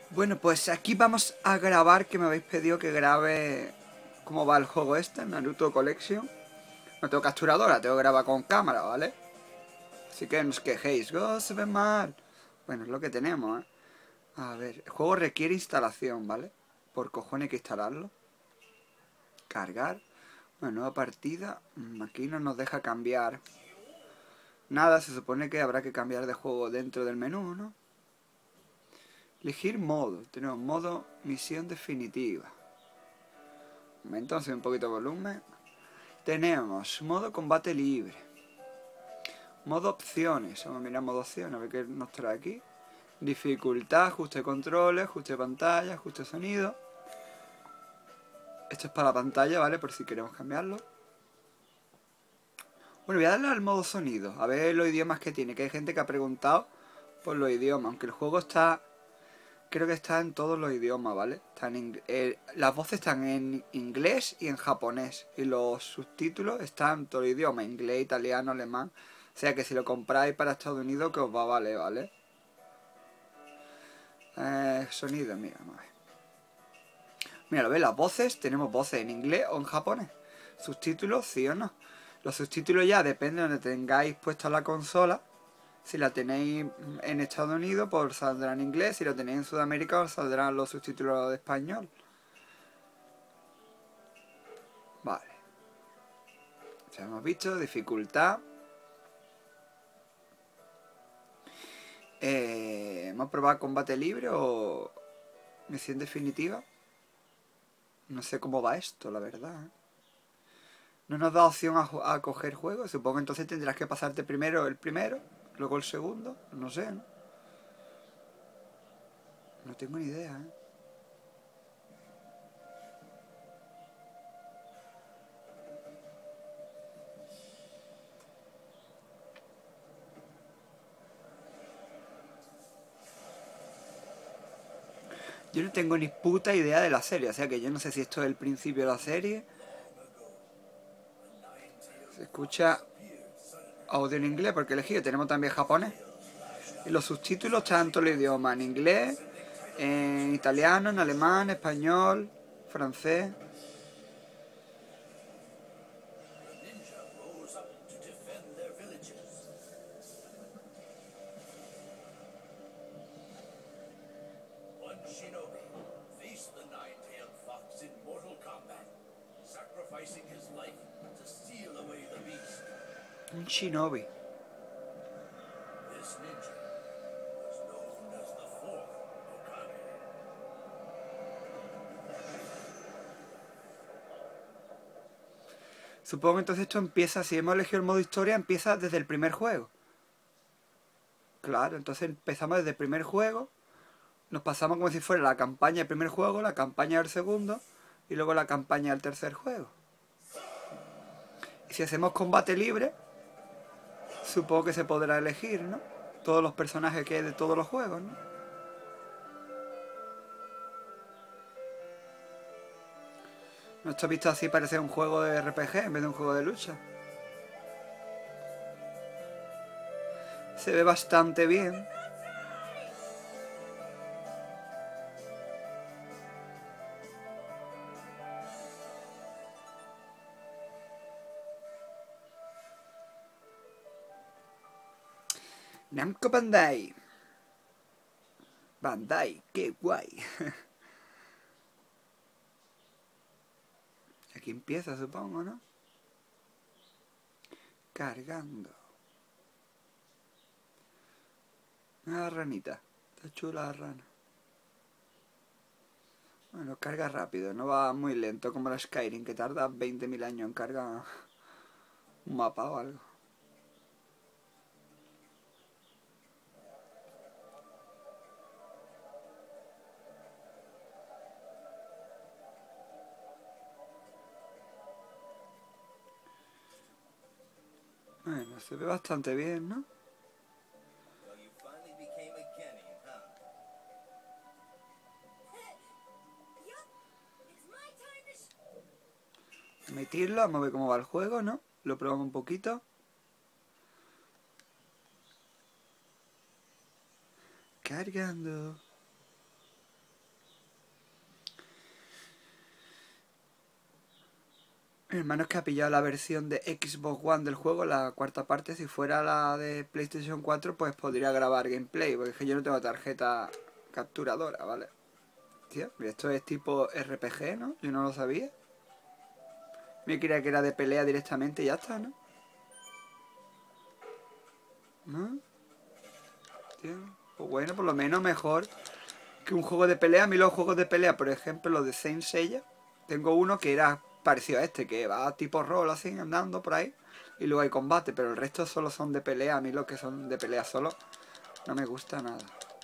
Bueno, pues aquí vamos a grabar, que me habéis pedido que grabe cómo va el juego este, Naruto Collection. No tengo capturadora, tengo que grabar con cámara, ¿vale? Así que no os quejéis, ¡oh, se ve mal! Bueno, es lo que tenemos, ¿eh? A ver, el juego requiere instalación, ¿vale? Por cojones hay que instalarlo. Cargar. Bueno, nueva partida. Aquí no nos deja cambiar nada, se supone que habrá que cambiar de juego dentro del menú, ¿no? Elegir modo. Tenemos modo misión definitiva. Entonces un poquito de volumen. Tenemos modo combate libre. Modo opciones. Vamos a mirar modo opciones, a ver qué nos trae aquí. Dificultad, ajuste de controles, ajuste de pantalla, ajuste de sonido. Esto es para la pantalla, ¿vale? Por si queremos cambiarlo. Bueno, voy a darle al modo sonido, a ver los idiomas que tiene, que hay gente que ha preguntado por los idiomas, aunque el juego está... Creo que está en todos los idiomas, ¿vale? Las voces están en inglés y en japonés. Y los subtítulos están en todo el idioma, inglés, italiano, alemán. O sea que si lo compráis para Estados Unidos, que os va a valer, ¿vale? Sonido, mira, vamos a ver. Mira, lo ves, las voces, tenemos voces en inglés o en japonés. Subtítulos, sí o no. Los subtítulos ya depende de donde tengáis puesta la consola. Si la tenéis en Estados Unidos, pues saldrá en inglés. Si la tenéis en Sudamérica, os saldrán los subtítulos de español. Vale. Ya hemos visto, dificultad. ¿Hemos probado combate libre o misión definitiva? No sé cómo va esto, la verdad. No nos da opción a coger juego. Supongo que entonces tendrás que pasarte primero el primero, luego el segundo. No sé, ¿no? No tengo ni idea, ¿eh? Yo no tengo ni puta idea de la serie, o sea que yo no sé si esto es el principio de la serie. Se escucha audio en inglés porque he elegido, tenemos también japonés. Y los subtítulos están en todo el idioma, en inglés, en italiano, en alemán, español, francés. Un shinobi. Supongo que entonces esto empieza, si hemos elegido el modo historia, empieza desde el primer juego. Claro, entonces empezamos desde el primer juego, nos pasamos como si fuera la campaña del primer juego, la campaña del segundo y luego la campaña del tercer juego. Y si hacemos combate libre, supongo que se podrá elegir, ¿no? Todos los personajes que hay de todos los juegos, ¿no? Esto visto así parece un juego de RPG en vez de un juego de lucha. Se ve bastante bien. Namco Bandai. Bandai, qué guay. Aquí empieza, supongo, ¿no? Cargando. Una ranita. Está chula la rana. Bueno, carga rápido, no va muy lento como la Skyrim, que tarda 20.000 años en cargar un mapa o algo. Bueno, se ve bastante bien, ¿no? Metirlo, vamos a ver cómo va el juego, ¿no? Lo probamos un poquito. Cargando. Mi hermano es que ha pillado la versión de Xbox One del juego, la cuarta parte. Si fuera la de PlayStation 4, pues podría grabar gameplay, porque es que yo no tengo tarjeta capturadora, ¿vale? Tío, esto es tipo RPG, ¿no? Yo no lo sabía. Me creía que era de pelea directamente y ya está, ¿no? ¿No? Tío, pues bueno, por lo menos mejor que un juego de pelea. A mí los juegos de pelea, por ejemplo, los de Saint Seiya, tengo uno que era parecido a este, que va tipo rol así, andando por ahí, y luego hay combate, pero el resto solo son de pelea. A mí los que son de pelea solo no me gusta nada.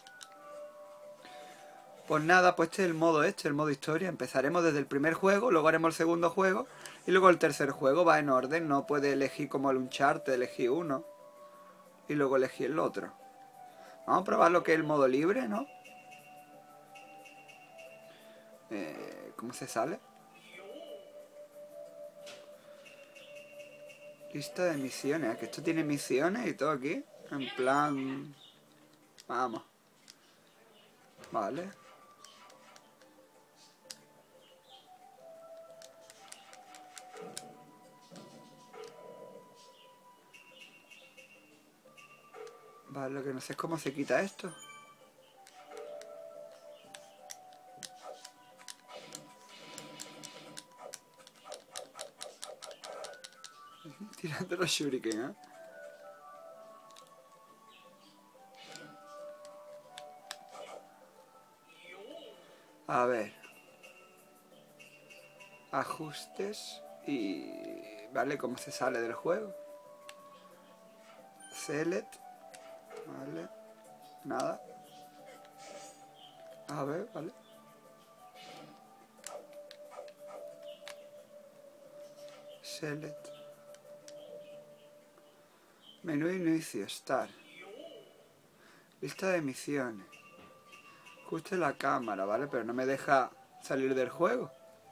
Pues nada, pues este es el modo historia. Empezaremos desde el primer juego, luego haremos el segundo juego, y luego el tercer juego va en orden. No puede elegir como el Uncharted, elegir uno, y luego elegir el otro. Vamos a probar lo que es el modo libre, ¿no? ¿Cómo se sale? Lista de misiones. Que esto tiene misiones y todo aquí. En plan... Vamos. Vale. Vale, lo que no sé es cómo se quita esto. Tirando los shuriken, ¿eh? A ver. Ajustes y... Vale, ¿cómo se sale del juego? Select. Vale. Nada. A ver, vale. Select. Menú inicio, Start. Lista de misiones. Ajuste la cámara, ¿vale? Pero no me deja salir del juego.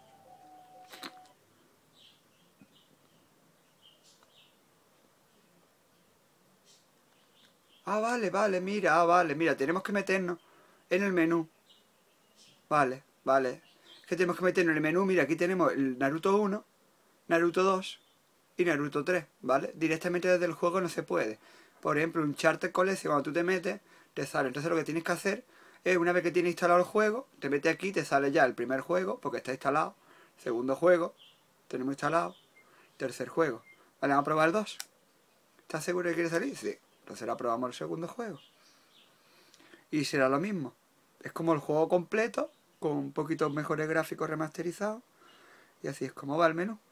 Vale, mira, tenemos que meternos en el menú. Vale. Es que tenemos que meternos en el menú, mira, aquí tenemos el Naruto 1, Naruto 2 y Naruto 3, ¿vale? Directamente desde el juego no se puede. Por ejemplo, un Uncharted Collection, cuando tú te metes, te sale. Entonces lo que tienes que hacer es, una vez que tienes instalado el juego, te metes aquí, te sale ya el primer juego, porque está instalado. Segundo juego, tenemos instalado. Tercer juego. Vale, vamos a probar el 2. ¿Estás seguro que quiere salir? Sí. Entonces ahora probamos el segundo juego. Y será lo mismo. Es como el juego completo, con un poquito mejores gráficos remasterizados. Y así es como va el menú.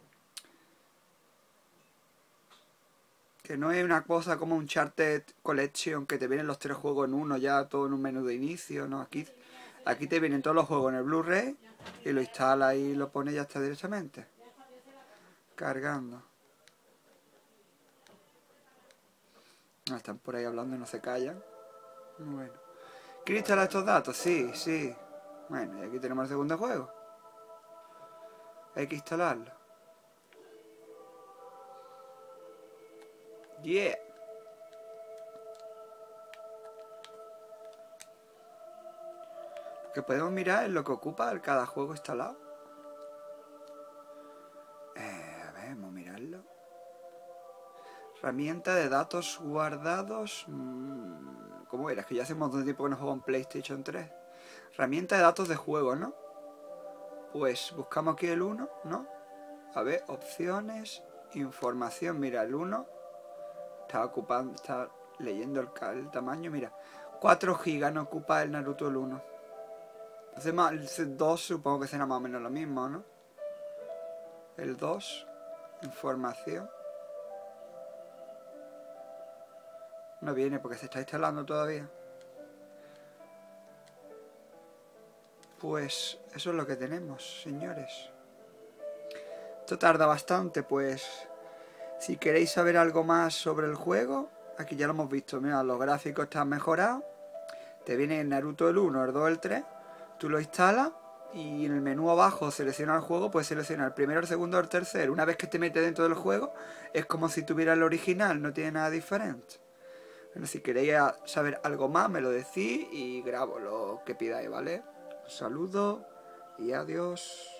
Que no es una cosa como un Uncharted Collection, que te vienen los 3 juegos en uno, ya todo en un menú de inicio, ¿no? Aquí te vienen todos los juegos en el Blu-ray y lo instalas y lo pones y ya está directamente. Cargando. No, están por ahí hablando y no se callan. Bueno. ¿Quieres instalar estos datos? Sí. Bueno, y aquí tenemos el segundo juego. Hay que instalarlo. Yeah. Lo que podemos mirar es lo que ocupa cada juego instalado. A ver, vamos a mirarlo. Herramienta de datos guardados. ¿Cómo era? Es que ya hace un montón de tiempo que no juego en PlayStation 3. Herramienta de datos de juego, ¿no? Pues buscamos aquí el 1, ¿no? A ver, opciones, información. Mira, el 1 está ocupando, está leyendo el tamaño. Mira, 4 GB no ocupa el Naruto el 1. Entonces el 2 supongo que será más o menos lo mismo, ¿no? El 2, información. No viene porque se está instalando todavía. Pues eso es lo que tenemos, señores. Esto tarda bastante, pues si queréis saber algo más sobre el juego, aquí ya lo hemos visto. Mira, los gráficos están mejorados. Te viene el Naruto el 1, el 2, el 3. Tú lo instalas y en el menú abajo selecciona el juego, puedes seleccionar el primero, el segundo o el tercero. Una vez que te metes dentro del juego, es como si tuviera el original, no tiene nada diferente. Bueno, si queréis saber algo más, me lo decís y grabo lo que pidáis, ¿vale? Un saludo y adiós.